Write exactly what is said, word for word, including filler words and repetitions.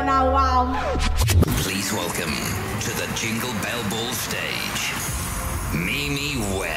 now, wow. Please welcome to the Jingle Bell Ball stage, Mimi Webb.